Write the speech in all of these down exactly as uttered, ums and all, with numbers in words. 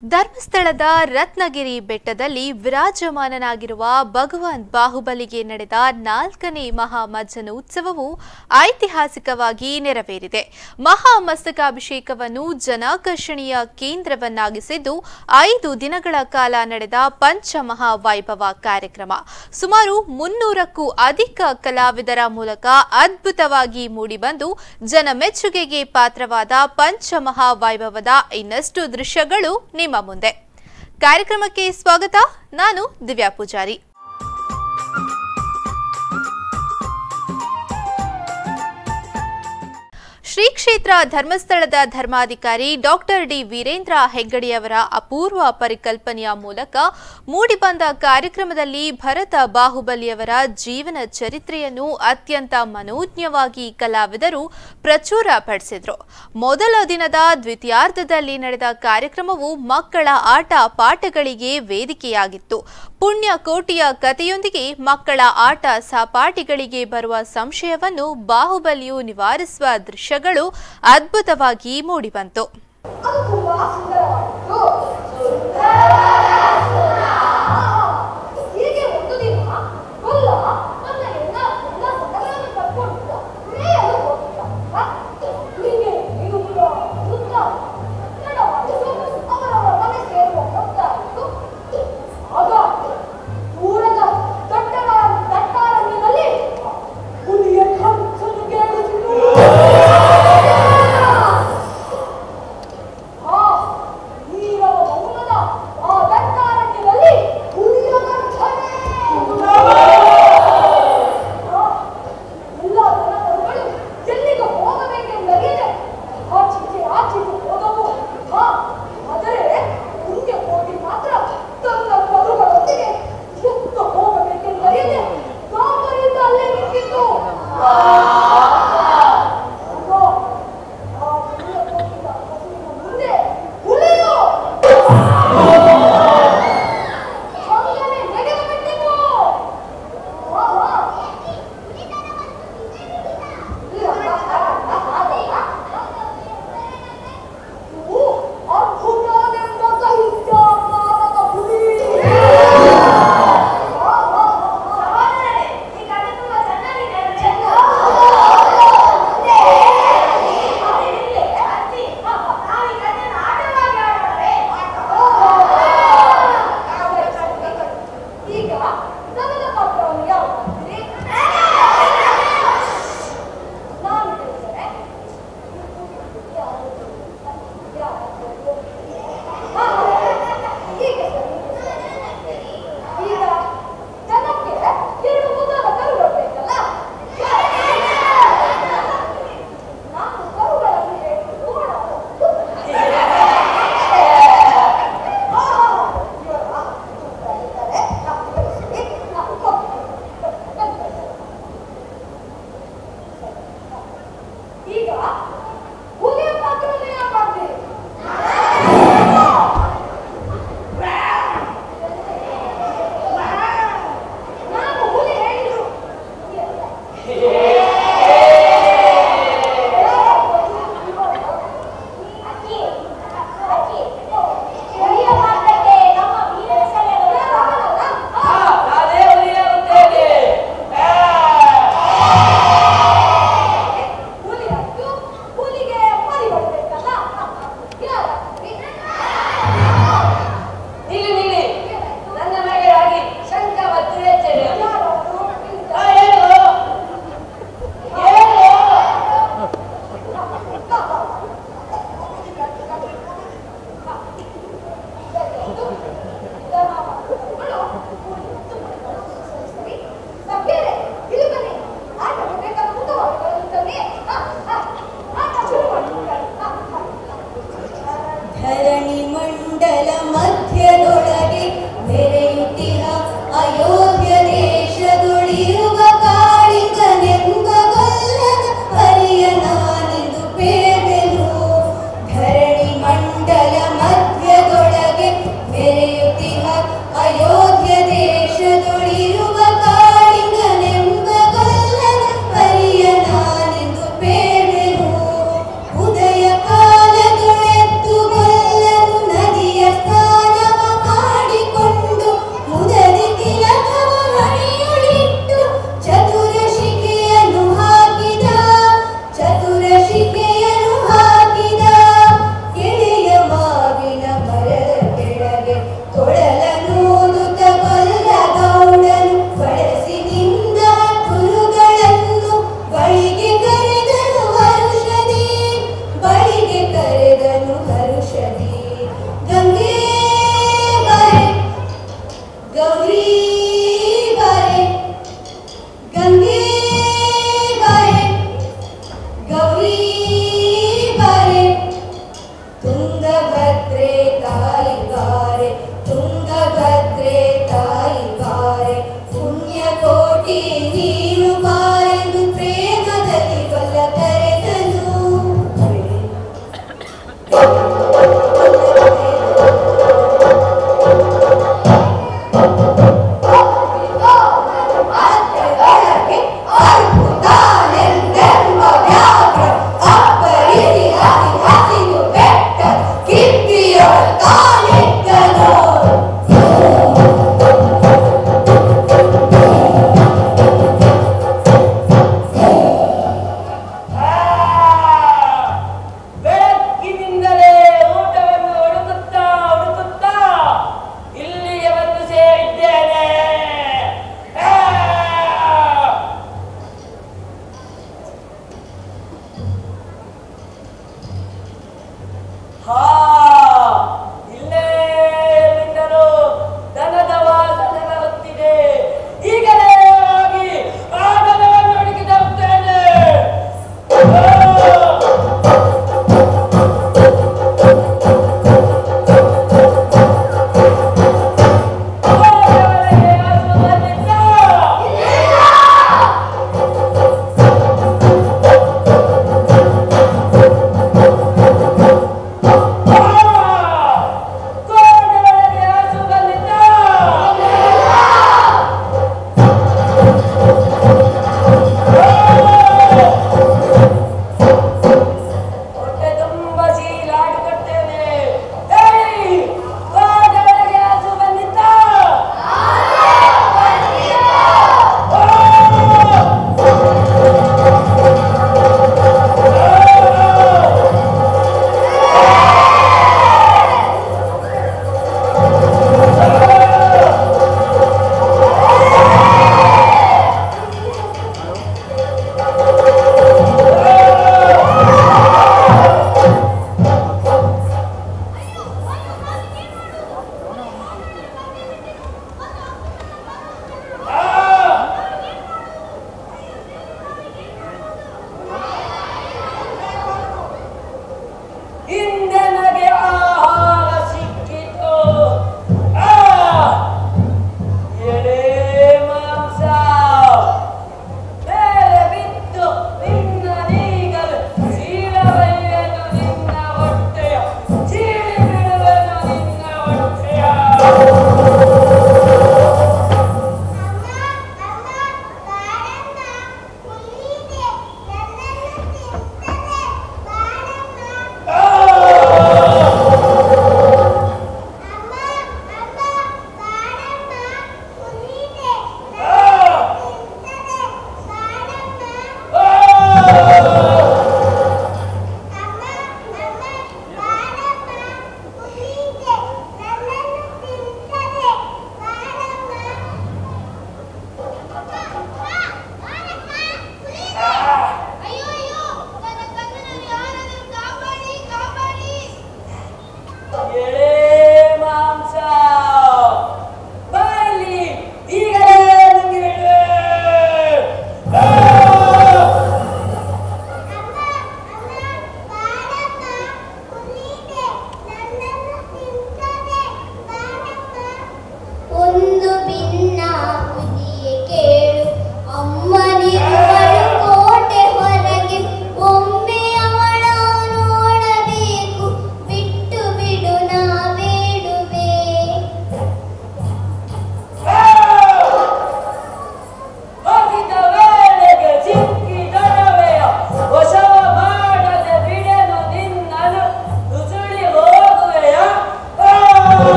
ಧರ್ಮಸ್ಥಳದ ರತ್ನಗಿರಿ ಬೆಟ್ಟದಲ್ಲಿ ವಿರಾಜಮಾನನಾಗಿರುವ ಭಗವಾನ್ ಬಾಹುಬಲಿಗೆ ನಡೆದ ನಾಲ್ಕನೇ ಮಹಾಮಜ್ಜನೋತ್ಸವವು ಐತಿಹಾಸಿಕವಾಗಿ ನೆರವೇರಿದೆ. ಮಹಾಮಸ್ತಕಾಭಿಷೇಕವನ್ನು ಜನಾಕರ್ಷಣೀಯ ಕೇಂದ್ರವನ್ನಾಗಿಸಿದ್ದು ಐದು ದಿನಗಳ ಕಾಲ ನಡೆದ ಪಂಚಮಹಾವೈಭವ ಕಾರ್ಯಕ್ರಮ ಸುಮಾರು ಮುನ್ನೂರಕ್ಕೂ ಅಧಿಕ ಕಲಾವಿದರ ಮೂಲಕ ಅದ್ಭುತವಾಗಿ ಮೂಡಿಬಂದು ಜನಮೆಚ್ಚುಗೆಗೆ ಪಾತ್ರವಾದ ಪಂಚಮಹಾವೈಭವದ ಇನ್ನಷ್ಟು ದೃಶ್ಯಗಳು ನಿಮ್ಮ ಮುಂದೆ. ಕಾರ್ಯಕ್ರಮಕ್ಕೆ ಸ್ವಾಗತ. ನಾನು ದಿವ್ಯಾ ಪೂಜಾರಿ. ಶ್ರೀ ಕ್ಷೇತ್ರ ಧರ್ಮಸ್ಥಳದ ಧರ್ಮಾಧಿಕಾರಿ ಡಾಕ್ಟರ್ ಡಿ ವೀರೇಂದ್ರ ಹೆಗ್ಗಡೆಯವರ ಅಪೂರ್ವ ಪರಿಕಲ್ಪನೆಯ ಮೂಲಕ ಮೂಡಿಬಂದ ಕಾರ್ಯಕ್ರಮದಲ್ಲಿ ಭರತ ಬಾಹುಬಲಿಯವರ ಜೀವನ ಚರಿತ್ರೆಯನ್ನು ಅತ್ಯಂತ ಮನೋಜ್ಞವಾಗಿ ಕಲಾವಿದರು ಪ್ರಚುರಪಡಿಸಿದರು. ಮೊದಲ ದಿನದ ದ್ವಿತೀಯಾರ್ಧದಲ್ಲಿ ನಡೆದ ಕಾರ್ಯಕ್ರಮವು ಮಕ್ಕಳ ಆಟ ಪಾಠಗಳಿಗೆ ವೇದಿಕೆಯಾಗಿತ್ತು. ಪುಣ್ಯಕೋಟಿಯ ಕಥೆಯೊಂದಿಗೆ ಮಕ್ಕಳ ಆಟ ಸಹಪಾಠಿಗಳಿಗೆ ಬರುವ ಸಂಶಯವನ್ನು ಬಾಹುಬಲಿಯು ನಿವಾರಿಸುವ ದೃಶ್ಯಗಳು ಅದ್ಭುತವಾಗಿ ಮೂಡಿಬಂತು.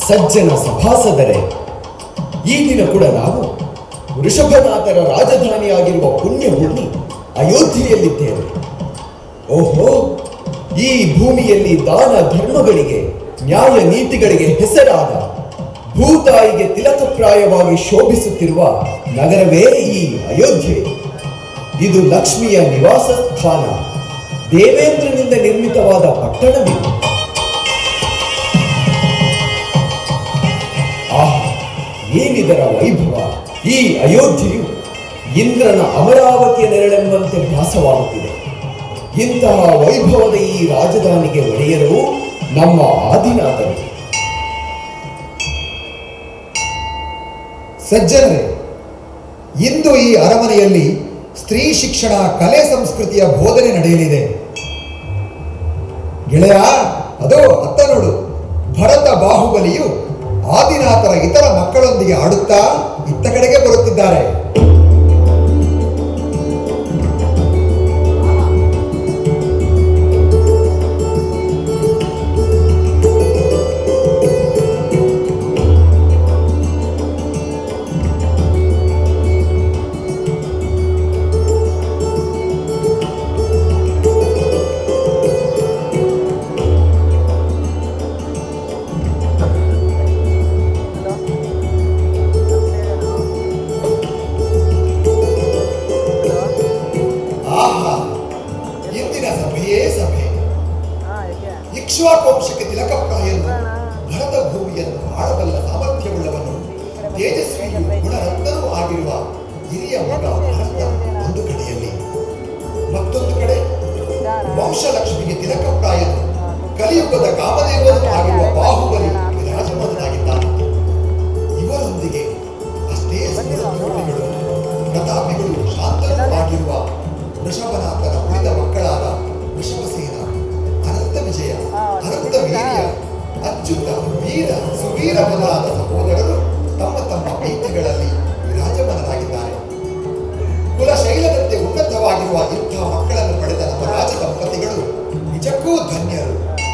ಸಜ್ಜನ ಸಭಾಸದರೇ, ಈ ದಿನ ಕೂಡ ನಾವು ವೃಷಭನಾಥರ ರಾಜಧಾನಿಯಾಗಿರುವ ಪುಣ್ಯಭೂಮಿ ಅಯೋಧ್ಯೆಯಲ್ಲಿದ್ದೇವೆ. ಓಹೋ, ಈ ಭೂಮಿಯಲ್ಲಿ ದಾನ ಧರ್ಮಗಳಿಗೆ, ನ್ಯಾಯ ನೀತಿಗಳಿಗೆ ಹೆಸರಾದ, ಭೂತಾಯಿಗೆ ತಿಲಕಪ್ರಾಯವಾಗಿ ಶೋಭಿಸುತ್ತಿರುವ ನಗರವೇ ಈ ಅಯೋಧ್ಯೆ. ಇದು ಲಕ್ಷ್ಮಿಯ ನಿವಾಸ ಸ್ಥಾನ, ದೇವೇಂದ್ರನಿಂದ ನಿರ್ಮಿತವಾದ ಪಟ್ಟಣವಿದು. ಆಹ್, ಏನಿದರ ವೈಭವ! ಈ ಅಯೋಧ್ಯೆಯು ಇಂದ್ರನ ಅಮರಾವತಿಯ ನೆರಳೆಂಬಂತೆ ಭಾಸವಾಗುತ್ತಿದೆ. ಇಂತಹ ವೈಭವದ ಈ ರಾಜಧಾನಿಗೆ ಒಡೆಯರು ನಮ್ಮ ಆದಿನಾಥರು. ಸಜ್ಜನರೇ, ಇಂದು ಈ ಅರಮನೆಯಲ್ಲಿ ಸ್ತ್ರೀ ಶಿಕ್ಷಣ, ಕಲೆ ಸಂಸ್ಕೃತಿಯ ಬೋಧನೆ ನಡೆಯಲಿದೆ. ಗೆಳೆಯ, ಅದೋ ಅತ್ತ ನೋಡು, ಭರತ ಬಾಹುಬಲಿಯು ಆದಿನಾಥರ ಇತರ ಮಕ್ಕಳೊಂದಿಗೆ ಆಡುತ್ತಾ ಇತ್ತ ಕಡೆಗೆ ಬರುತ್ತಿದ್ದಾರೆ. ಇಕ್ಷ್ವಾಕವಂಶಕ್ಕೆ ತಿಲಕಪ್ರಾಯನು, ಭರತ ಭೂಮಿಯನ್ನು ಆಳಬಲ್ಲ ಸಾಮರ್ಥ್ಯವುಳ್ಳವನು, ತೇಜಸ್ವಿಯು ಗುಣರತ್ನವೂ ಆಗಿರುವ ಹಿರಿಯ ಮಗ ಭರತ ಒಂದು ಕಡೆಯಲ್ಲಿ, ಮತ್ತೊಂದು ಕಡೆ ವಂಶಲಕ್ಷ್ಮಿಗೆ ತಿಲಕಪ್ರಾಯನು, ಕಲಿಯುಗದ ಕಾಮದೇವನು ಆಗಿರುವ ಬಾಹುಬಲಿ ವಿರಾಜಮಾನನಾಗಿದ್ದಾನೆ. ಇವರೊಂದಿಗೆ ಅಷ್ಟೇ ಸುಂದರಗಳು, ಪ್ರತಾಪಿಗಳು, ಶಾಂತನೂ ಆಗಿರುವ ವೃಷಭನಾಥನ ಉಳಿದ ಮಕ್ಕಳಾದ ವೃಷಭಸೇನ, ಅನಂತ ವಿಜಯ, ಅನಂತ ವೀರ್ಯ, ಅಚ್ಯುತ, ವೀರ, ಸುವೀರ ಮೊದಲಾದ ಸಹೋದರರು ತಮ್ಮ ತಮ್ಮ ಐಕ್ಯಗಳಲ್ಲಿ ವಿರಾಜಮಾನರಾಗಿದ್ದಾರೆ. ಕುಲಶೈಲದಂತೆ ಉನ್ನತವಾಗಿರುವ ಇಂಥ ಮಕ್ಕಳನ್ನು ಪಡೆದ ನಮ್ಮ ರಾಜ ದಂಪತಿಗಳು ನಿಜಕ್ಕೂ ಧನ್ಯರು.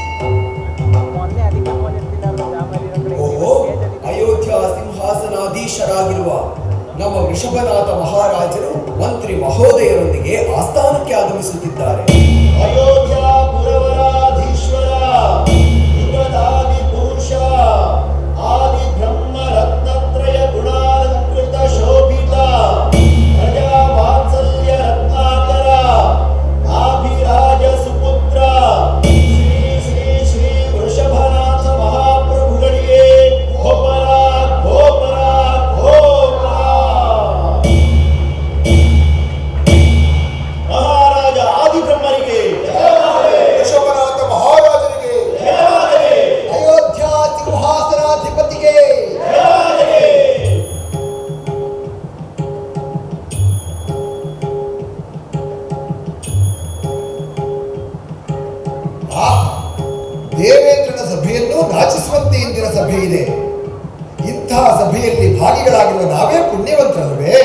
ಓಹೋ, ಅಯೋಧ್ಯ ಸಿಂಹಾಸನಾಧೀಶರಾಗಿರುವ ನಮ್ಮ ವೃಷಭನಾಥ ಮಹಾರಾಜರು ಮಂತ್ರಿ ಮಹೋದಯರೊಂದಿಗೆ ಆಸ್ಥಾನಕ್ಕೆ ಆಗಮಿಸುತ್ತಿದ್ದಾರೆ. ಅಯೋಧ್ಯ ಪುರವರಾಧೀಶ್ವರ, ಯುಗದಾದಿ ಪುರುಷ, ಆದಿ ಬ್ರಹ್ಮ ರತ್ನತ್ರಯ ಗುಣಾಲಂಕೃತ ಶೋಭಿತ, ಪ್ರಜಾ ವಾತ್ಸಲ್ಯ ರತ್ನಾಕರ, ಆಭಿರಾಜ ಸುಪುತ್ರ, ಶ್ರೀ ಶ್ರೀ ಶ್ರೀ ವೃಷಭನಾಥ ಮಹಾಪ್ರಭುಗಳಿಗೆ ಗೋಪರ ಗೋಪರ ಗೋಪರ. ಮಹಾರಾಜ ಆದಿಬ್ರಹ್ಮರಿಗೆ, ವೃಷಭನಾಥ ಮಹಾರಾಜರಿಗೆ, ಅಯೋಧ್ಯ ಸಿಂಹಾಸನಾಧಿಪತಿಗೆ. ಆ ದೇವೇಂದ್ರನ ಸಭೆಯನ್ನು ನಾಚಿಸುವಂತೆ ಇಂದಿನ ಸಭೆ ಇದೆ. ಇಂತಹ ಸಭೆಯಲ್ಲಿ ಭಾಗಿಗಳಾಗಿರುವ ನಾವೇ ಪುಣ್ಯವಂತರಲ್ವೇ?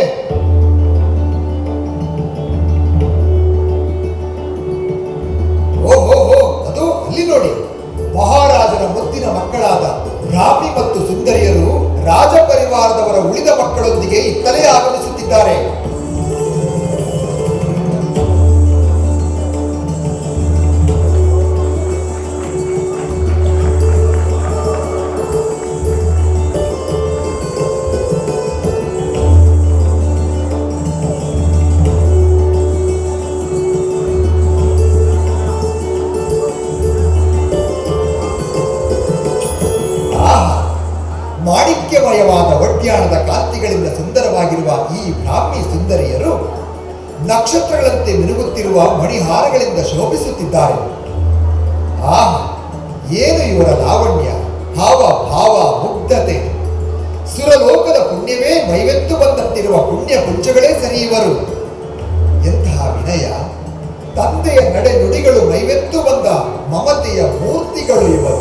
ಓಹೋ, ಅದು ಅಲ್ಲಿ ನೋಡಿ, ಮಹಾರಾಜನ ಮುದ್ದಿನ ಮಕ್ಕಳಾದ ಬ್ರಾಹ್ಮಿ ಮತ್ತು ಸುಂದರಿಯರು ರಾಜ ಪರಿವಾರದವರ ಉಳಿದ ಮಕ್ಕಳೊಂದಿಗೆ ಇತ್ತಲೇ ಆಗಮಿಸುತ್ತಿದ್ದಾರೆ. ಮಾಣಿಕ್ಯಮಯವಾದ ಒಡ್ಯಾಣದ ಕಾಂತಿಗಳಿಂದ ಸುಂದರವಾಗಿರುವ ಈ ಬ್ರಾಹ್ಮಿ ಸುಂದರಿಯರು ನಕ್ಷತ್ರಗಳಂತೆ ಮಿನುಗುತ್ತಿರುವ ಮಣಿಹಾರಗಳಿಂದ ಶೋಭಿಸುತ್ತಿದ್ದಾರೆ. ಆಹ್, ಏನು ಇವರ ಲಾವಣ್ಯ, ಹಾವ ಭಾವ, ಮುಗ್ಧತೆ! ಸುರಲೋಕದ ಪುಣ್ಯವೇ ಮೈವೆತ್ತು ಬಂದಂತಿರುವ ಪುಣ್ಯ ಪುಂಜಗಳೇ ಸರಿ ಇವರು. ಎಂತಹ ವಿನಯ! ತಂದೆಯ ನಡೆ ನುಡಿಗಳು ಮೈವೆತ್ತು ಬಂದ ಮಮತೆಯ ಮೂರ್ತಿಗಳು ಇವರು.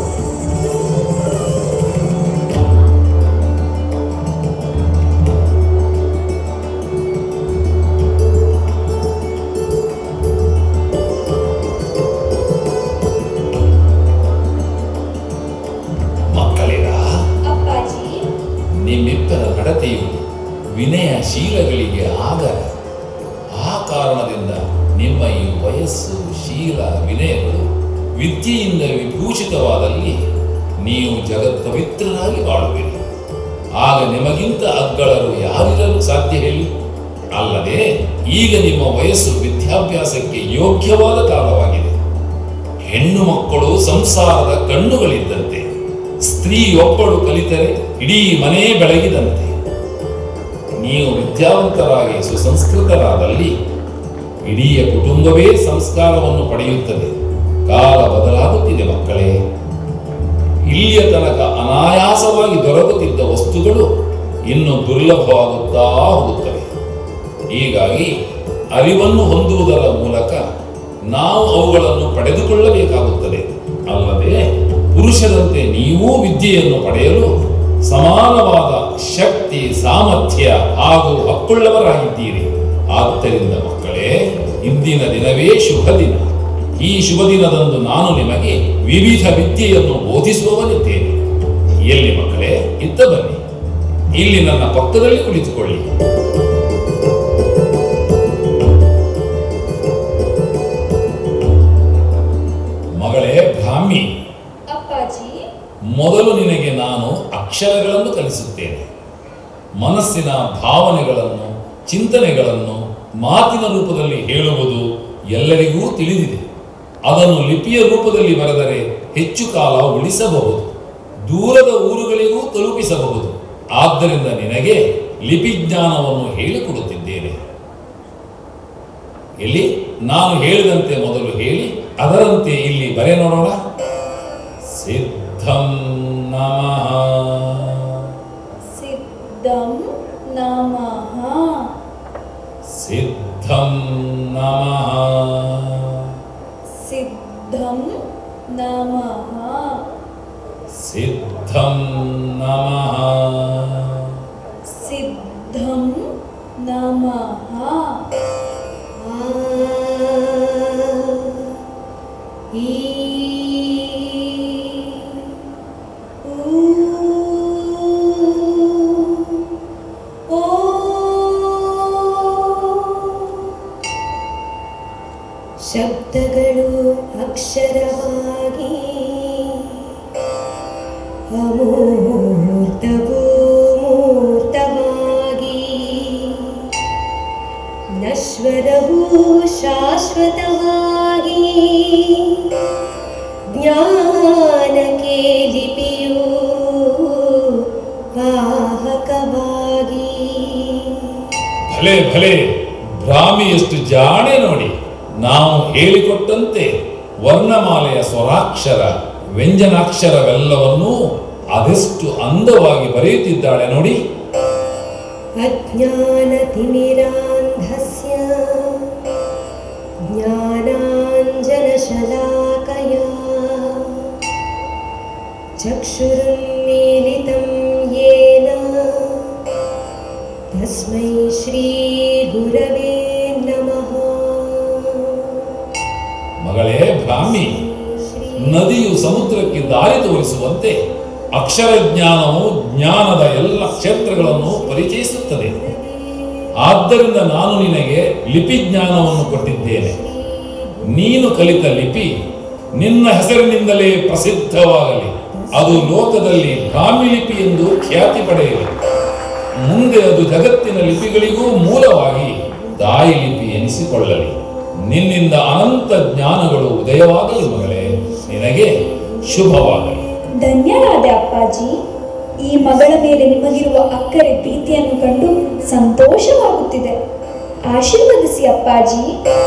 ವಿದ್ಯಾಯುಕ್ತರ ನಡತೆಯುವುದು ವಿನಯ ಶೀಲಗಳಿಗೆ ಆಗರ. ಆ ಕಾರಣದಿಂದ ನಿಮ್ಮ ಈ ವಯಸ್ಸು, ಶೀಲ, ವಿನಯಗಳು ವಿದ್ಯೆಯಿಂದ ವಿಭೂಷಿತವಾದಲ್ಲಿ ನೀವು ಜಗತ್ಪವಿತ್ರರಾಗಿ ಬಾಳುವಿರಿ. ಆಗ ನಿಮಗಿಂತ ಅಗ್ಗಳರು ಯಾರಿರಲು ಸಾಧ್ಯ ಹೇಳಿ? ಅಲ್ಲದೆ ಈಗ ನಿಮ್ಮ ವಯಸ್ಸು ವಿದ್ಯಾಭ್ಯಾಸಕ್ಕೆ ಯೋಗ್ಯವಾದ ಕಾಲವಾಗಿದೆ. ಹೆಣ್ಣು ಮಕ್ಕಳು ಸಂಸಾರದ ಕಣ್ಣುಗಳಿದ್ದಂತೆ. ಸ್ತ್ರೀಯೊಬ್ಬಳು ಕಲಿತರೆ ಇಡೀ ಮನೆ ಬೆಳಗಿದಂತೆ. ನೀವು ವಿದ್ಯಾವಂತರಾಗಿ ಸುಸಂಸ್ಕೃತರಾದಲ್ಲಿ ಇಡೀ ಕುಟುಂಬವೇ ಸಂಸ್ಕಾರವನ್ನು ಪಡೆಯುತ್ತದೆ. ಕಾಲ ಬದಲಾಗುತ್ತಿದೆ ಮಕ್ಕಳೇ. ಇಲ್ಲಿಯ ತನಕ ಅನಾಯಾಸವಾಗಿ ದೊರಕುತ್ತಿದ್ದ ವಸ್ತುಗಳು ಇನ್ನು ದುರ್ಲಭವಾಗುತ್ತಾ ಹೋಗುತ್ತವೆ. ಹೀಗಾಗಿ ಅರಿವನ್ನು ಹೊಂದುವುದರ ಮೂಲಕ ನಾವು ಅವುಗಳನ್ನು ಪಡೆದುಕೊಳ್ಳಬೇಕಾಗುತ್ತದೆ. ಅಲ್ಲದೆ ಪುರುಷರಂತೆ ನೀವೂ ವಿದ್ಯೆಯನ್ನು ಪಡೆಯಲು ಸಮಾನವಾದ ಶಕ್ತಿ, ಸಾಮರ್ಥ್ಯ ಹಾಗೂ ಹಕ್ಕುಳ್ಳವರಾಗಿದ್ದೀರಿ. ಆದ್ದರಿಂದ ಮಕ್ಕಳೇ, ಇಂದಿನ ದಿನವೇ ಶುಭ ದಿನ. ಈ ಶುಭ ದಿನದಂದು ನಾನು ನಿಮಗೆ ವಿವಿಧ ವಿದ್ಯೆಯನ್ನು ಬೋಧಿಸುವವನಿದ್ದೇನೆ. ಎಲ್ಲಿ ಮಕ್ಕಳೇ? ಇತ್ತ ಬನ್ನಿ, ಇಲ್ಲಿ ನನ್ನ ಪಕ್ಕದಲ್ಲಿ ಕುಳಿತುಕೊಳ್ಳಿ. ಮಗಳೇ ಬ್ರಾಹ್ಮಿ, ಅಪ್ಪಾಜಿ, ಮೊದಲು ನಿನಗೆ ನಾನು ಅಕ್ಷರಗಳನ್ನು ಕಲಿಸುತ್ತೇನೆ. ಮನಸ್ಸಿನ ಭಾವನೆಗಳನ್ನು, ಚಿಂತನೆಗಳನ್ನು ಮಾತಿನ ರೂಪದಲ್ಲಿ ಹೇಳುವುದು ಎಲ್ಲರಿಗೂ ತಿಳಿದಿದೆ. ಅದನ್ನು ಲಿಪಿಯ ರೂಪದಲ್ಲಿ ಬರೆದರೆ ಹೆಚ್ಚು ಕಾಲ ಉಳಿಸಬಹುದು, ದೂರದ ಊರುಗಳಿಗೂ ತಲುಪಿಸಬಹುದು. ಆದ್ದರಿಂದ ನಿನಗೆ ಲಿಪಿ ಜ್ಞಾನವನ್ನು ಹೇಳಿಕೊಡುತ್ತಿದ್ದೇನೆ. ಇಲ್ಲಿ ನಾನು ಹೇಳಿದಂತೆ ಮೊದಲು ಹೇಳಿ ಅದರಂತೆ ಇಲ್ಲಿ ಬರೆ ನೋಡೋಣ. ಸಿದ್ಧಂ ನಮಃ. ಸಿದ್ಧಂ ನಮಃ. ಸಿದ್ಧಂ ನಮಃ. ಸಿದ್ಧಂ ನಮಃ. ಸಿದ್ಧಂ ನಮಃ. ಸಿದ್ಧಂ ನಮಃ. ಈ ಶಬ್ದಗಳು ಅಕ್ಷರವಾಗಿ ಅಮೂರ್ತವೂ ಮೂರ್ತವಾಗಿ ನಶ್ವರವೂ ಶಾಶ್ವತವಾಗಿ ಜ್ಞಾನಕ್ಕೆ ಲಿಪಿಯೂ ವಾಹಕವಾಗಿ. ಭಲೆ ಭಲೆ, ಭ್ರಾಮಿಯಷ್ಟು ಜಾಣೆ ನೋಡಿ. ನಾವು ಹೇಳಿಕೊಟ್ಟಂತೆ ವರ್ಣಮಾಲೆಯ ಸ್ವರಾಕ್ಷರ, ವ್ಯಂಜನಾಕ್ಷರವೆಲ್ಲವನ್ನೂ ಅದೆಷ್ಟು ಅಂದವಾಗಿ ಬರೆಯುತ್ತಿದ್ದಾಳೆ ನೋಡಿ. ಅಜ್ಞಾನ ತಿಮಿರಾಂಧಸ್ಯ ಜ್ಞಾನಾಂಜನ ಶಲಾಕಯ ಚಕ್ಷುರುನ್ಮೀಲಿತಂ ಯೇನ ತಸ್ಮೈ ಶ್ರೀ ಗುರವೇ ನಮಃ. ಮಗಳೇ ಬ್ರಾಹ್ಮಿ, ನದಿಯು ಸಮುದ್ರಕ್ಕೆ ದಾರಿ ತೋರಿಸುವಂತೆ ಅಕ್ಷರ ಜ್ಞಾನವು ಜ್ಞಾನದ ಎಲ್ಲ ಕ್ಷೇತ್ರಗಳನ್ನು ಪರಿಚಯಿಸುತ್ತದೆ. ಆದ್ದರಿಂದ ನಾನು ನಿನಗೆ ಲಿಪಿ ಜ್ಞಾನವನ್ನು ಕೊಟ್ಟಿದ್ದೇನೆ. ನೀನು ಕಲಿತ ಲಿಪಿ ನಿನ್ನ ಹೆಸರಿನಿಂದಲೇ ಪ್ರಸಿದ್ಧವಾಗಲಿ. ಅದು ಲೋಕದಲ್ಲಿ ಬ್ರಾಹ್ಮಿ ಲಿಪಿ ಎಂದು ಖ್ಯಾತಿ ಪಡೆಯಲಿ. ಮುಂದೆ ಅದು ಜಗತ್ತಿನ ಲಿಪಿಗಳಿಗೂ ಮೂಲವಾಗಿ ತಾಯಿ ಲಿಪಿ ಎನಿಸಿಕೊಳ್ಳಲಿ. ನಿನ್ನಿಂದ ಅನಂತ ಜ್ಞಾನಗಳು ಉದಯವಾಗಲಿ ಮಗಳೇ. ನಿನಗೆ ಶುಭವಾಗಲಿ. ಧನ್ಯರಾದೆ ಅಪ್ಪಾಜಿ. ಈ ಮಗಳ ಮೇಲೆ ನಿಮಗಿರುವ ಅಕ್ಕರೆ ಪ್ರೀತಿಯನ್ನು ಕಂಡು ಸಂತೋಷವಾಗುತ್ತಿದೆ. ಆಶೀರ್ವದಿಸಿ ಅಪ್ಪಾಜಿ.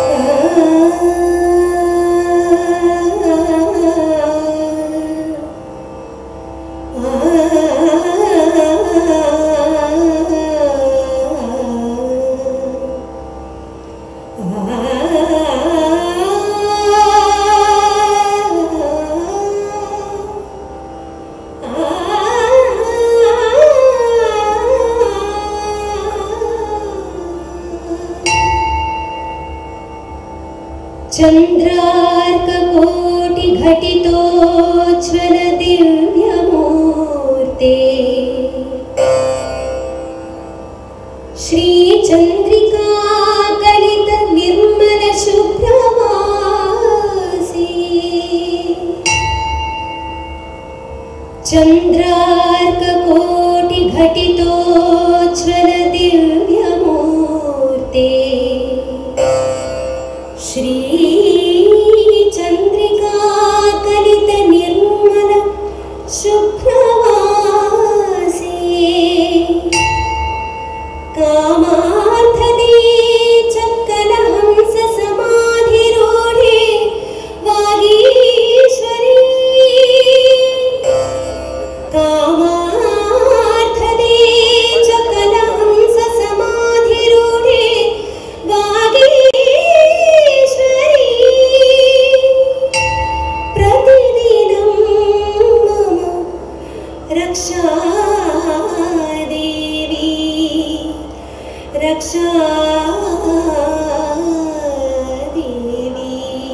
ಚಂದ್ರಾರ್ಕಕೋಟಿ ಘಟಿತೋಜ್ವಲ ದಿವ್ಯಮೂರ್ತೆ चन्द्रार्ककोटिघटितोज्ज्वल दिव्यमूर्ते श्रीचन्द्रिका कलित निर्मल शुभ्रवासे कामार्थदे चक्कलहंस समाधिरूढे वागीश्वरी कामार्थदे चक्कलहंस समाधिरूढे वागीश्वरी प्रतिदिनं मम रक्षा देवी रक्षा देवी।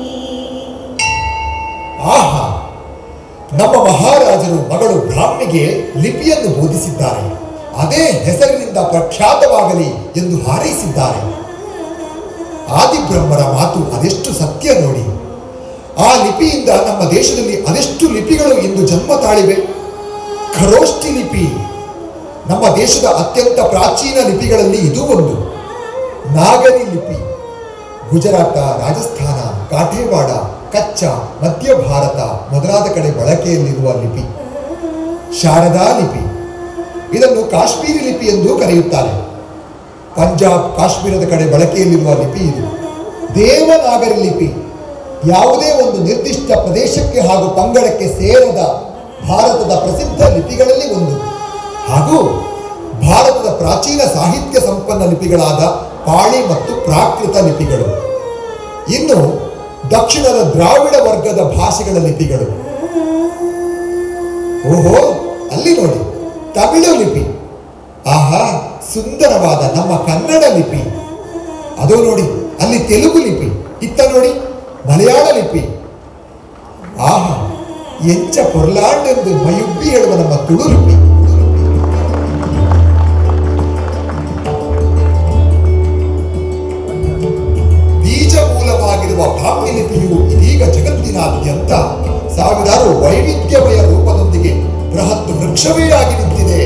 ಆಹಾ, ನಮ್ಮ ಮಹಾರಾಜರು ಮಗಳು ಬ್ರಾಹ್ಮಿಗೆ ಲಿಪಿಯನ್ನು ಬೋಧಿಸಿದ್ದಾರೆ. ಅದೇ ಹೆಸರಿನಿಂದ ಪ್ರಖ್ಯಾತವಾಗಲಿ ಎಂದು ಹಾರೈಸಿದ್ದಾರೆ. ಆದಿಬ್ರಹ್ಮರ ಮಾತು ಅದೆಷ್ಟು ಸತ್ಯ ನೋಡಿ. ಆ ಲಿಪಿಯಿಂದ ನಮ್ಮ ದೇಶದಲ್ಲಿ ಅದೆಷ್ಟು ಲಿಪಿಗಳು ಇಂದು ಜನ್ಮ ತಾಳಿವೆ. ಖರೋಷ್ಠಿ ಲಿಪಿ ನಮ್ಮ ದೇಶದ ಅತ್ಯಂತ ಪ್ರಾಚೀನ ಲಿಪಿಗಳಲ್ಲಿ ಇದು ಒಂದು. ನಾಗರಿ ಲಿಪಿ ಗುಜರಾತ, ರಾಜಸ್ಥಾನ, ಕಾಠೇವಾಡ, ಕಚ್ಚ, ಮಧ್ಯ ಭಾರತ ಮೊದಲಾದ ಕಡೆ ಬಳಕೆಯಲ್ಲಿರುವ ಲಿಪಿ. ಶಾರದಾ ಲಿಪಿ, ಇದನ್ನು ಕಾಶ್ಮೀರಿ ಲಿಪಿ ಎಂದು ಕರೆಯುತ್ತಾರೆ. ಪಂಜಾಬ್, ಕಾಶ್ಮೀರದ ಕಡೆ ಬಳಕೆಯಲ್ಲಿರುವ ಲಿಪಿ ಇದು. ದೇವನಾಗರಿ ಲಿಪಿ ಯಾವುದೇ ಒಂದು ನಿರ್ದಿಷ್ಟ ಪ್ರದೇಶಕ್ಕೆ ಹಾಗೂ ಪಂಗಡಕ್ಕೆ ಸೇರದ ಭಾರತದ ಪ್ರಸಿದ್ಧ ಲಿಪಿಗಳಲ್ಲಿ ಒಂದು. ಹಾಗೂ ಭಾರತದ ಪ್ರಾಚೀನ ಸಾಹಿತ್ಯ ಸಂಪನ್ನ ಲಿಪಿಗಳಾದ ಪಾಳಿ ಮತ್ತು ಪ್ರಾಕೃತ ಲಿಪಿಗಳು. ಇನ್ನು ದಕ್ಷಿಣದ ದ್ರಾವಿಡ ವರ್ಗದ ಭಾಷೆಗಳ ಲಿಪಿಗಳು. ಓಹೋ, ಅಲ್ಲಿ ನೋಡಿ ತಮಿಳು ಲಿಪಿ. ಆಹಾ, ಸುಂದರವಾದ ನಮ್ಮ ಕನ್ನಡ ಲಿಪಿ. ಅದು ನೋಡಿ ಅಲ್ಲಿ ತೆಲುಗು ಲಿಪಿ. ಇತ್ತ ನೋಡಿ ಮಲಯಾಳ ಲಿಪಿ. ಆಹಾ, ಎಂಚ ಪೊರ್ಲಾಂಡ್ ಎಂದು ಮಯುಬ್ಬಿ ಹೇಳುವ ನಮ್ಮ ತುಳು ಲಿಪಿ. ಬೀಜ ಮೂಲವಾಗಿರುವ ಬ್ರಾಹ್ಮಿ ಲಿಪಿಯು ಇದೀಗ ಜಗತ್ತಿನಾದ್ಯಂತ ಸಾವಿರಾರು ವೈವಿಧ್ಯಮಯ ರೂಪದೊಂದಿಗೆ ಬೃಹತ್ ವೃಕ್ಷವೇ ಆಗಿ ನಿಂತಿದೆ.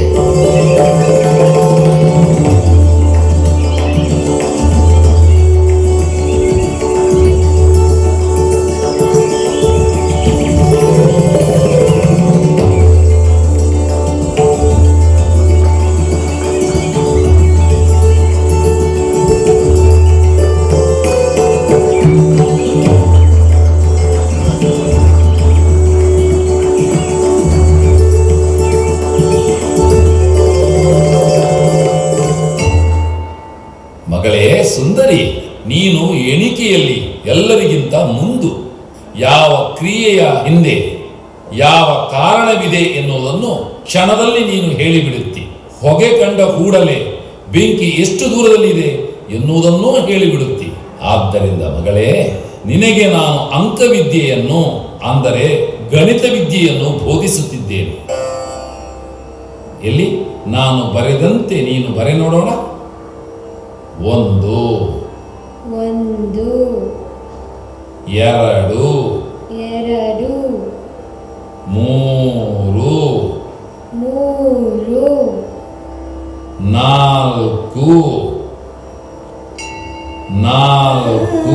ಸುಂದರಿ, ನೀನು ಎಣಿಕೆಯಲ್ಲಿ ಎಲ್ಲರಿಗಿಂತ ಮುಂದು. ಯಾವ ಕ್ರಿಯೆಯ ಹಿಂದೆ ಯಾವ ಕಾರಣವಿದೆ ಎನ್ನುವುದನ್ನು ಕ್ಷಣದಲ್ಲಿ ನೀನು ಹೇಳಿಬಿಡುತ್ತಿ. ಹೊಗೆ ಕಂಡ ಕೂಡಲೇ ಬೆಂಕಿ ಎಷ್ಟು ದೂರದಲ್ಲಿದೆ ಎನ್ನುವುದನ್ನೂ ಹೇಳಿಬಿಡುತ್ತಿ. ಆದ್ದರಿಂದ ಮಗಳೇ, ನಿನಗೆ ನಾನು ಅಂಕವಿದ್ಯೆಯನ್ನು ಅಂದರೆ ಗಣಿತ ವಿದ್ಯೆಯನ್ನು ಬೋಧಿಸುತ್ತಿದ್ದೇನೆ. ಎಲ್ಲಿ ನಾನು ಬರೆದಂತೆ ನೀನು ಬರೆ ನೋಡೋಣ. ಒಂದು ಒಂದು ಎರಡು ಎರಡು ಮೂರು ಮೂರು ನಾಲ್ಕು ನಾಲ್ಕು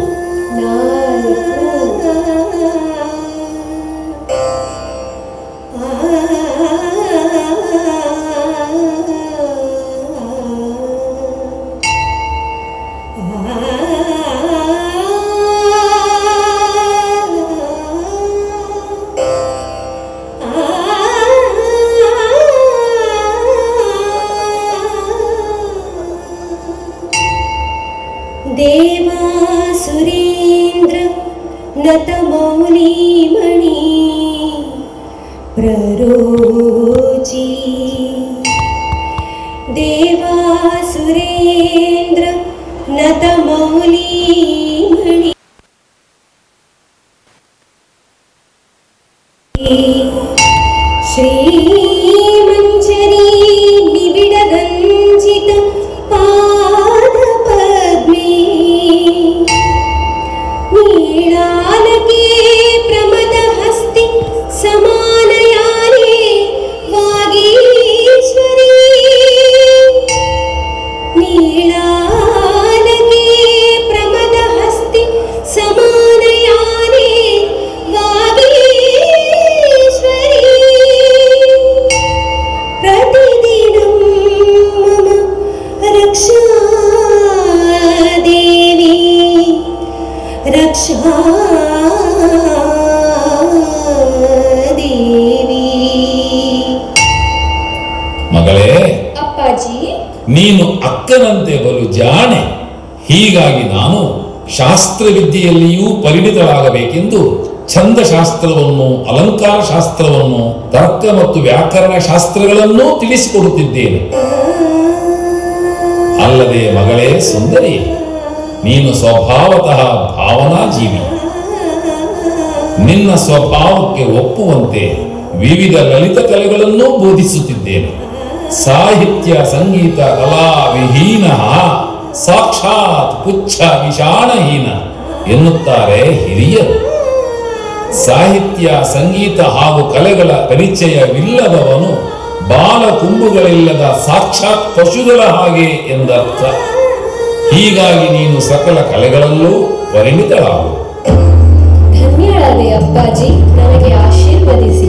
देवासुरेन्द्र नतमौलिमणि प्ररोचि देवासुरेन्द्र नतमौलिमणि श्रीमञ्जरी निबिडगञ्जित पादपद्मे नीलालके प्रमदहस्ति समानयाने ಮಗಳೇ, ಅಪ್ಪಾಜಿ. ನೀನು ಅಕ್ಕನಂತೆ ಬಲು ಜಾಣೆ. ಹೀಗಾಗಿ ನಾನು ಶಾಸ್ತ್ರವಿದ್ಯೆಯಲ್ಲಿಯೂ ಪರಿಣಿತರಾಗಬೇಕೆಂದು ಛಂದಶಾಸ್ತ್ರವನ್ನು, ಅಲಂಕಾರ ಶಾಸ್ತ್ರವನ್ನು, ತರ್ಕ ಮತ್ತು ವ್ಯಾಕರಣ ಶಾಸ್ತ್ರಗಳನ್ನೂ ತಿಳಿಸಿಕೊಡುತ್ತಿದ್ದೇನೆ. ಅಲ್ಲದೆ ಮಗಳೇ ಸುಂದರಿ, ನೀನು ಸ್ವಭಾವತಃ ಭಾವನಾ ಜೀವಿ. ನಿನ್ನ ಸ್ವಭಾವಕ್ಕೆ ಒಪ್ಪುವಂತೆ ವಿವಿಧ ಲಲಿತ ಕಲೆಗಳನ್ನೂ ಬೋಧಿಸುತ್ತಿದ್ದೇನೆ. ಸಾಹಿತ್ಯ ಸಂಗೀತ ಕಲಾ ವಿಹೀನ ಸಾಕ್ಷಾತ್ ಪುಚ್ಛ ವಿಷಾಣಹೀನ ಎನ್ನುತ್ತಾರೆ ಹಿರಿಯರು. ಸಾಹಿತ್ಯ ಸಂಗೀತ ಹಾಗೂ ಕಲೆಗಳ ಪರಿಚಯವಿಲ್ಲದವನು ಬಾಲ ಕುಂಭುಗಳಿಲ್ಲದ ಸಾಕ್ಷಾತ್ ಪಶುಗಳ ಹಾಗೆ ಎಂದರ್ಥ. ಹೀಗಾಗಿ ನೀನು ಸಕಲ ಕಲೆಗಳಲ್ಲೂ ಪರಿಣಿತಳಾಗು. ಧನ್ಯಳಾದೆ ಅಪ್ಪಾಜಿ, ನನಗೆ ಆಶೀರ್ವದಿಸಿ.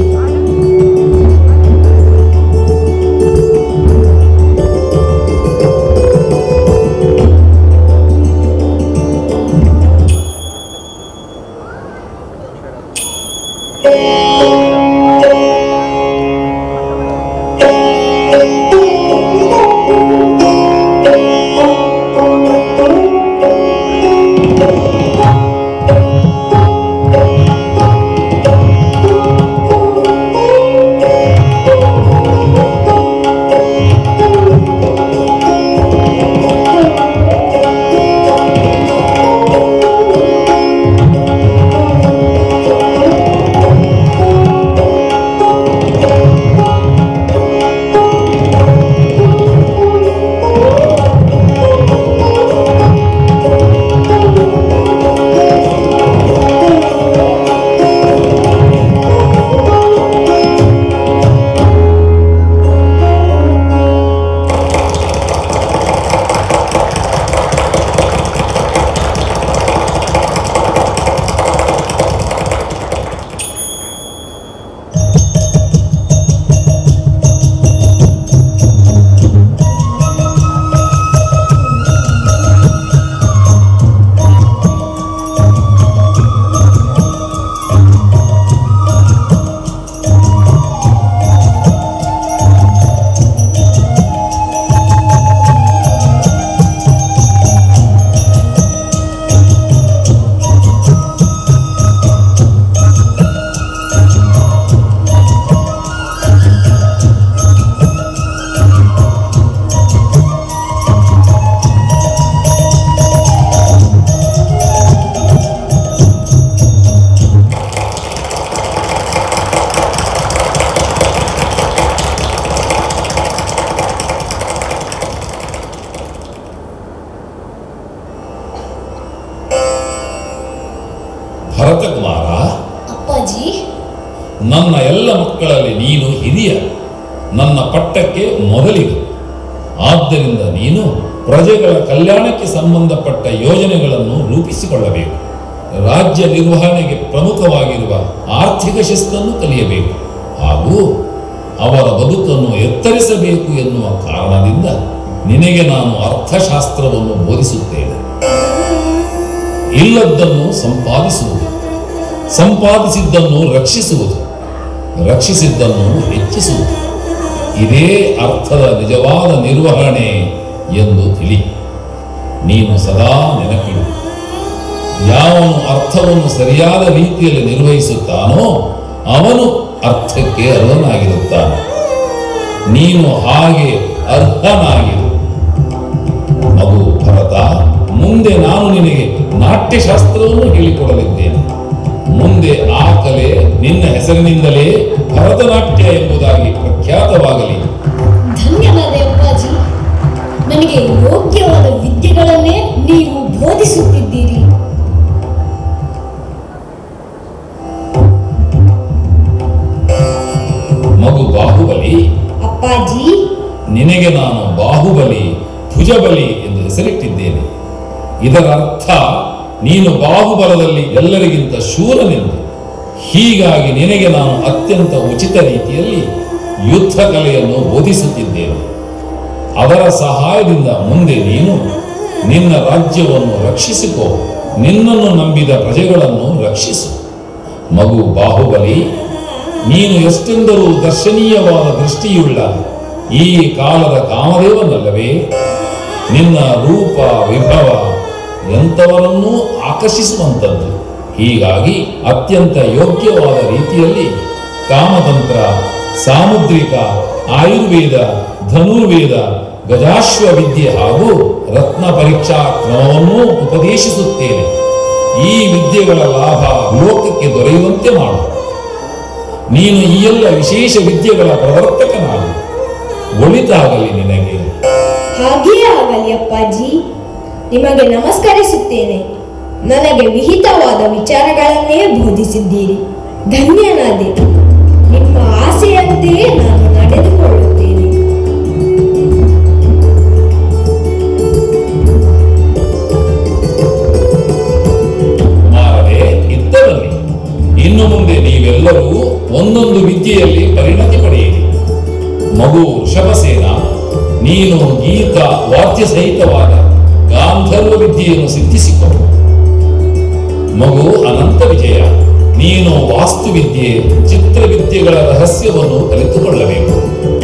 ಭರತಕುಮಾರ, ಅಪ್ಪಾಜಿ, ನನ್ನ ಎಲ್ಲ ಮಕ್ಕಳಲ್ಲಿ ನೀನು ಹಿರಿಯ, ನನ್ನ ಪಟ್ಟಕ್ಕೆ ಮೊದಲಿಗೆ. ಆದ್ದರಿಂದ ನೀನು ಪ್ರಜೆಗಳ ಕಲ್ಯಾಣಕ್ಕೆ ಸಂಬಂಧಪಟ್ಟ ಯೋಜನೆಗಳನ್ನು ರೂಪಿಸಿಕೊಳ್ಳಬೇಕು. ರಾಜ್ಯ ನಿರ್ವಹಣೆಗೆ ಪ್ರಮುಖವಾಗಿರುವ ಆರ್ಥಿಕ ಶಿಸ್ತನ್ನು ಕಲಿಯಬೇಕು ಹಾಗೂ ಅವರ ಬದುಕನ್ನು ಎತ್ತರಿಸಬೇಕು ಎನ್ನುವ ಕಾರಣದಿಂದ ನಿನಗೆ ನಾನು ಅರ್ಥಶಾಸ್ತ್ರವನ್ನು ಬೋಧಿಸುತ್ತೇನೆ. ಇಲ್ಲದ್ದನ್ನು ಸಂಪಾದಿಸುವುದು, ಸಂಪಾದಿಸಿದ್ದನ್ನು ರಕ್ಷಿಸುವುದು, ರಕ್ಷಿಸಿದ್ದನ್ನು ಹೆಚ್ಚಿಸುವುದು, ಇದೇ ಅರ್ಥದ ನಿಜವಾದ ನಿರ್ವಹಣೆ ಎಂದು ತಿಳಿ. ನೀನು ಸದಾ ನೆನಪಿಡು, ಯಾವನು ಅರ್ಥವನ್ನು ಸರಿಯಾದ ರೀತಿಯಲ್ಲಿ ನಿರ್ವಹಿಸುತ್ತಾನೋ ಅವನು ಅರ್ಥಕ್ಕೆ ಅರ್ಹನಾಗಿರುತ್ತಾನೆ. ನೀನು ಹಾಗೆ ಅರ್ಹನಾಗಿರು. ಮಗು ಭರತ, ಮುಂದೆ ನಾನು ನಿನಗೆ ನಾಟ್ಯಶಾಸ್ತ್ರವನ್ನು ಹೇಳಿಕೊಡಲಿದ್ದೇನೆ. ಮುಂದೆ ಆ ಕಲೆ ನಿನ್ನ ಹೆಸರಿನಿಂದಲೇ ಭರತನಾಟ್ಯ ಎಂಬುದಾಗಿ ಪ್ರಖ್ಯಾತವಾಗಲಿ. ಧನ್ಯವಾದ ಅಪ್ಪಾಜಿ, ನನಗೆ ಯೋಗ್ಯವಾದ ವಿದ್ಯೆಗಳನ್ನೇ ನೀವು ಬೋಧಿಸುತ್ತಿದ್ದೀರಿ. ಮಗು ಬಾಹುಬಲಿ, ಅಪ್ಪಾಜಿ, ನಿನಗೆ ನಾನು ಬಾಹುಬಲಿ, ಭುಜಬಲಿ ಎಂದು ಹೆಸರಿಟ್ಟಿದ್ದೇನೆ. ಇದರ ಅರ್ಥ ನೀನು ಬಾಹುಬಲದಲ್ಲಿ ಎಲ್ಲರಿಗಿಂತ ಶೂರನೆಂದು. ಹೀಗಾಗಿ ನಿನಗೆ ನಾನು ಅತ್ಯಂತ ಉಚಿತ ರೀತಿಯಲ್ಲಿ ಯುದ್ಧ ಕಲೆಯನ್ನು ಬೋಧಿಸುತ್ತಿದ್ದೇನೆ. ಅದರ ಸಹಾಯದಿಂದ ಮುಂದೆ ನೀನು ನಿನ್ನ ರಾಜ್ಯವನ್ನು ರಕ್ಷಿಸಿಕೋ, ನಿನ್ನನ್ನು ನಂಬಿದ ಪ್ರಜೆಗಳನ್ನು ರಕ್ಷಿಸು. ಮಗು ಬಾಹುಬಲಿ, ನೀನು ಎಷ್ಟೆಂದರೂ ದರ್ಶನೀಯವಾದ ದೃಷ್ಟಿಯುಳ್ಳ ಈ ಕಾಲದ ಕಾಮದೇವನಲ್ಲವೇ? ನಿನ್ನ ರೂಪ ವಿಭವ ಎಂಥವರನ್ನೂ ಆಕರ್ಷಿಸುವಂಥದ್ದು. ಹೀಗಾಗಿ ಅತ್ಯಂತ ಯೋಗ್ಯವಾದ ರೀತಿಯಲ್ಲಿ ಕಾಮತಂತ್ರ, ಸಾಮುದ್ರಿಕ, ಆಯುರ್ವೇದ, ಧನುರ್ವೇದ, ಗಜಾಶ್ವ ವಿದ್ಯೆ ಹಾಗೂ ರತ್ನ ಪರೀಕ್ಷಾ ಕ್ರಮವನ್ನೂ ಉಪದೇಶಿಸುತ್ತೇನೆ. ಈ ವಿದ್ಯೆಗಳ ಲಾಭ ಲೋಕಕ್ಕೆ ದೊರೆಯುವಂತೆ ಮಾಡು. ನೀನು ಈ ಎಲ್ಲ ವಿಶೇಷ ವಿದ್ಯೆಗಳ ಪ್ರವರ್ತಕನಾಗು. ಒಳಿತಾಗಲಿ ನಿನಗೆ. ಹಾಗೆಯೇ ಆಗಲಿ ಅಪ್ಪಾಜಿ. ನಿಮಗೆ ನಮಸ್ಕರಿಸುತ್ತೇನೆ. ನನಗೆ ವಿಹಿತವಾದ ವಿಚಾರಗಳನ್ನೇ ಬೋಧಿಸಿದ್ದೀರಿ. ಧನ್ಯನಾದೆ. ನಿಮ್ಮ ಆಸೆಯಂತೆಯೇ ನಾನು ನಡೆದುಕೊಳ್ಳುತ್ತೇನೆ. ಕುಮಾರರೇ, ಇತ್ತ ಬನ್ನಿ. ಇನ್ನು ಮುಂದೆ ನೀವೆಲ್ಲರೂ ಒಂದೊಂದು ವಿದ್ಯೆಯಲ್ಲಿ ಪರಿಣತಿ ಪಡೆಯಿರಿ. ಮಗು ಋಷಭಸೇನ, ನೀನು ಗೀತ ವಾದ್ಯ ಸಹಿತವಾದ ಗಾಂಧರ್ವ ವಿದ್ಯೆಯನ್ನು ಸಿದ್ಧಿಸಿಕೊ. ಮಗು ಅನಂತ ವಿಜಯ, ನೀನು ವಾಸ್ತುವಿದ್ಯೆ, ಚಿತ್ರವಿದ್ಯೆಗಳ ರಹಸ್ಯವನ್ನು ಕಲಿತುಕೊಳ್ಳಬೇಕು.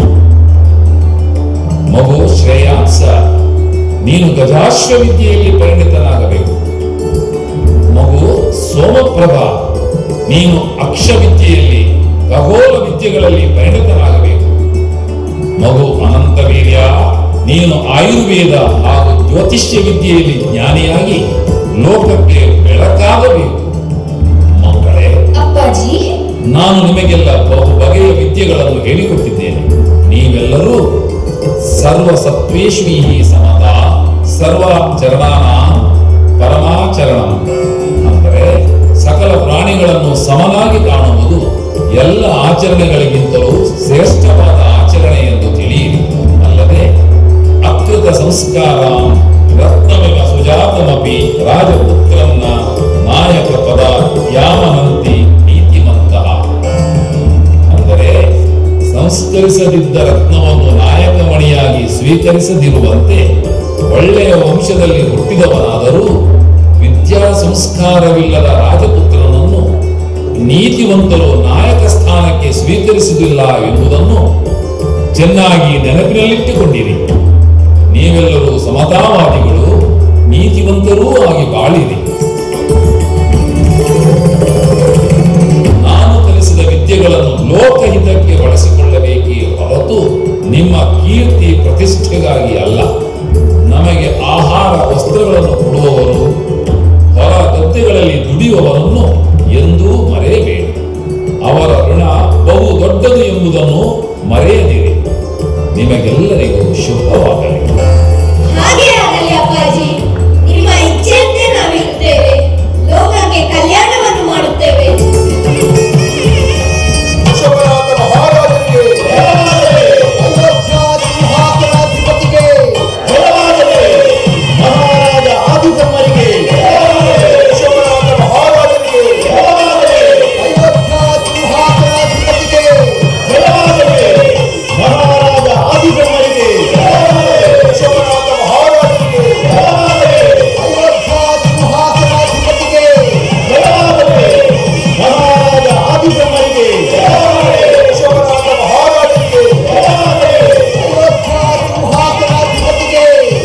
ಮಗು ಶ್ರೇಯಾಂಸ, ನೀನು ಗಜಾಶ್ವ ವಿದ್ಯೆಯಲ್ಲಿ ಪರಿಣಿತನಾಗಬೇಕು. ಮಗು ಸೋಮಪ್ರಭ, ನೀನು ಅಕ್ಷವಿದ್ಯೆಯಲ್ಲಿ, ಖಗೋಳ ವಿದ್ಯೆಗಳಲ್ಲಿ ಪರಿಣಿತನಾಗಬೇಕು. ಮಗು ಅನಂತ ವೀರ್ಯ, ನೀನು ಆಯುರ್ವೇದ ಹಾಗೂ ಜ್ಯೋತಿಷ್ಯ ವಿದ್ಯೆಯಲ್ಲಿ ಜ್ಞಾನಿಯಾಗಿ ಲೋಕಕ್ಕೆ ಬೆಳಕಾಗಬೇಕು. ಮಕ್ಕಳೇ, ಅಪ್ಪಾಜಿ, ನಾನು ನಿಮಗೆಲ್ಲ ಬಹು ಬಗೆಯ ವಿದ್ಯೆಗಳನ್ನು ಹೇಳಿಕೊಟ್ಟಿದ್ದೇನೆ. ನೀವೆಲ್ಲರೂ ಸರ್ವಸತ್ವೇಶ್ವೀ ಸಮತ ಸರ್ವಾಚರಣಾನ ಪರಮಾಚರಣಂ, ಅಂದರೆ ಸಕಲ ಪ್ರಾಣಿಗಳನ್ನು ಸಮನಾಗಿ ಕಾಣುವುದು ಎಲ್ಲ ಆಚರಣೆಗಳಿಗಿಂತಲೂ ಶ್ರೇಷ್ಠವಾದ ಆಚರಣೆ ಎಂದು ತಿಳಿಯಿರಿ. ಅಲ್ಲದೆ ಅಕೃತ ಸಂಸ್ಕಾರ ರತ್ನಮಿವ ಸುಜಾತಮಪಿ ರಾಜಪುತ್ರನ್ನ ನಾಯಕ ಪದ ಯಾಮನಂತಿ ನೀತಿಮಂತಹ, ಅಂದರೆ ಸಂಸ್ಕರಿಸದಿದ್ದ ರತ್ನವನ್ನು ನಾಯಕ ಮಣಿಯಾಗಿ ಸ್ವೀಕರಿಸದಿರುವಂತೆ ಒಳ್ಳೆಯ ವಂಶದಲ್ಲಿ ಹುಟ್ಟಿದವನಾದರೂ ವಿದ್ಯಾ ಸಂಸ್ಕಾರವಿಲ್ಲದ ರಾಜಪುತ್ರನನ್ನು ನೀತಿವಂತರು ನಾಯಕ ಸ್ಥಾನಕ್ಕೆ ಸ್ವೀಕರಿಸುವುದಿಲ್ಲ ಎಂಬುದನ್ನು ಚೆನ್ನಾಗಿ ನೆನಪಿನಲ್ಲಿಟ್ಟುಕೊಂಡಿರಿ. ನೀವೆಲ್ಲರೂ ಸಮತಾವಾದಿಗಳು, ನೀತಿವಂತರೂ ಆಗಿ ಬಾಳಿರಿ. ನಾನು ಕಲಿಸಿದ ವಿದ್ಯೆಗಳನ್ನು ಲೋಕಹಿತಕ್ಕೆ ಬಳಸಿಕೊಳ್ಳಬೇಕೇ ಹೊರತು ನಿಮ್ಮ ಕೀರ್ತಿ ಪ್ರತಿಷ್ಠೆಗಾಗಿ ಅಲ್ಲ. ನಮಗೆ ಆಹಾರ ವಸ್ತ್ರಗಳನ್ನು ಕೊಡುವವರು, ಹೊರ ಗದ್ದೆಗಳಲ್ಲಿ ದುಡಿಯುವವರನ್ನು ಎಂದೂ ಮರೆಯಬೇಡಿ. ಅವರ ಋಣ ಬಹು ದೊಡ್ಡದು ಎಂಬುದನ್ನು ಮರೆಯದಿರಿ. ನಿಮಗೆಲ್ಲರಿಗೂ ಶುಭವಾಗಲಿ. ಹಾಗೆ ಆಗಲಿ ಅಪ್ಪಾಜಿ. ನಿಮ್ಮ ಇಚ್ಛೆಯಂತೆ ನಾವಿರುತ್ತೇವೆ. ಲೋಕಕ್ಕೆ ಕಲ್ಯಾಣವನ್ನು ಮಾಡುತ್ತೇವೆ. ವಿಶ್ವನಾಥ ಮಹಾರಾಜನಿಗೆ, ಅಯೋಧ್ಯ ಸಿಂಹಾಸನಾಧಿಪತಿಗೆ, ಮಹಾರಾಜ ಆದಿಬ್ರಹ್ಮರಿಗೆ, ವಿಶ್ವನಾಥ ಮಹಾರಾಜನಿಗೆ, ಅಯೋಧ್ಯ ಸಿಂಹಾಸನಾಧಿಪತಿಗೆ, ಮಹಾರಾಜ ಆದಿಬ್ರಹ್ಮರಿಗೆ, ವಿಶ್ವನಾಥ ಮಹಾರಾಜನಿಗೆ, ಅಯೋಧ್ಯ ಸಿಂಹಾಸನಾಧಿಪತಿಗೆ, ಮಹಾರಾಜ ಆದಿಬ್ರಹ್ಮರಿಗೆ, ವಿಶ್ವನಾಥ ಮಹಾರಾಜನಿಗೆ, ಅಯೋಧ್ಯ ಸಿಂಹಾಸನಾಧಿಪತಿಗೆ.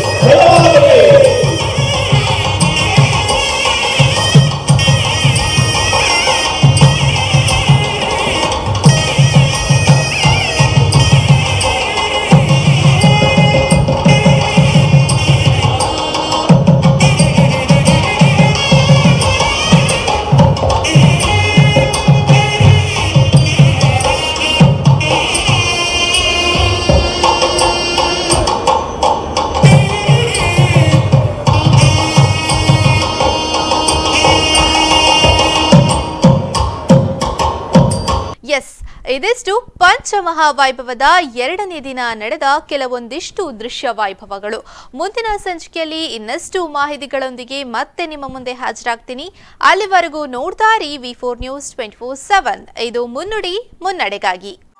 ಎಸ್, ಇದಿಷ್ಟು ಪಂಚಮಹಾವೈಭವದ ಎರಡನೇ ದಿನ ನಡೆದ ಕೆಲವೊಂದಿಷ್ಟು ದೃಶ್ಯ ವೈಭವಗಳು. ಮುಂದಿನ ಸಂಚಿಕೆಯಲ್ಲಿ ಇನ್ನಷ್ಟು ಮಾಹಿತಿಗಳೊಂದಿಗೆ ಮತ್ತೆ ನಿಮ್ಮ ಮುಂದೆ ಹಾಜರಾಗ್ತೀನಿ. ಅಲ್ಲಿವರೆಗೂ ನೋಡ್ತಾ ಇರಿ V four news twenty four seven. ಇದು ಮುನ್ನುಡಿ ಮುನ್ನಡೆಗಾಗಿ.